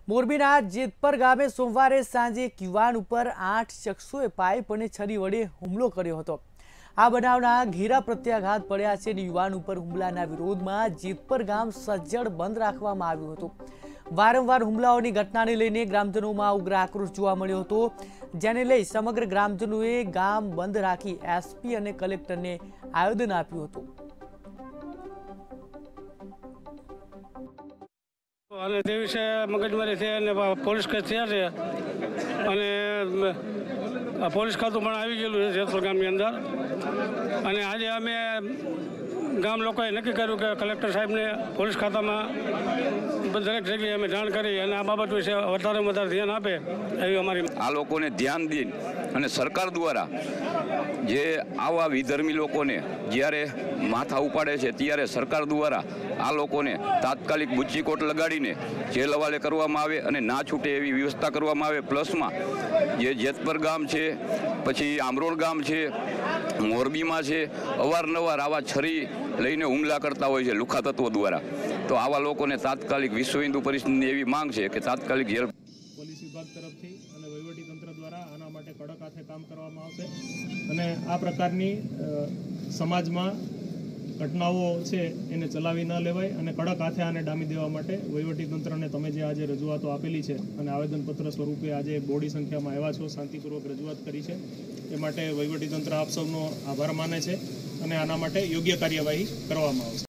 મોરબીના જેતપર ગામે સોમવારે સાંજે એક યુવાન ઉપર 8 શખ્સોએ પાઇપ અને છરી વડે હુમલો કર્યો હતો। આ બનાવના ઘેરા પ્રત્યાઘાત પડ્યા છે અને યુવાન ઉપર હુમલાના વિરોધમાં જેતપર ગામ સજ્જડ બંધ રાખવામાં આવ્યું હતું। વારંવાર હુમલાઓની ઘટનાને લઈને ગ્રામજનોમાં ઉગ્ર આક્રોશ જોવા મળ્યો હતો, જેને લઈ સમગ્ર ગ્રામજનોએ ગામ બંધ રાખી એસપી અને કલેક્ટરને આવેદન આપ્યું હતું। અને તે વિશે મગજમારી છે અને પોલીસ કેસ થયા છે અને પોલીસ ખાતું પણ આવી ગયેલું છે જેતપર ગામની અંદર। અને આજે અમે ગામ લોકોએ નક્કી કર્યું કે કલેક્ટર સાહેબને પોલીસ ખાતામાં દરેક જગ્યાએ અમે જાણ કરી અને આ બાબત વિશે વધારે ધ્યાન આપે એવી અમારી આ લોકોને ધ્યાન દે અને સરકાર દ્વારા જે આવા વિધર્મી લોકોને જ્યારે માથા ઉપાડે છે ત્યારે સરકાર દ્વારા આ લોકોને તાત્કાલિક બુચ્ચીકોટ લગાડીને જેલ હવાલે કરવામાં આવે અને ના છૂટે એવી વ્યવસ્થા કરવામાં આવે। પ્લસમાં જે જેતપર ગામ છે, પછી આમરોડ ગામ છે, મોરબીમાં છે, અવારનવાર આવા છરી લઈને હુમલા કરતા હોય છે લુખા તત્વો દ્વારા। તો આવા લોકોને તાત્કાલિક વિશ્વ હિન્દુ પરિષદની એવી માંગ છે કે તાત્કાલિક જેલ પોલીસ વિભાગ તરફથી અને વહીવટી તંત્ર દ્વારા આના માટે કડક હાથે કામ કરવામાં આવશે અને આ પ્રકારની સમાજમાં ઘટનાઓ છે એને ચલાવી ન લેવાય અને કડક હાથે આને ડામી દેવા માટે વહીવટી તંત્રને તમે જે આજે રજૂઆતો આપેલી છે અને આવેદનપત્ર સ્વરૂપે આજે બોડી સંખ્યામાં આવ્યા છો, શાંતિપૂર્વક રજૂઆત કરી છે, એ માટે વહીવટી તંત્ર આપ સૌનો આભાર માને છે અને આના માટે યોગ્ય કાર્યવાહી કરવામાં આવશે।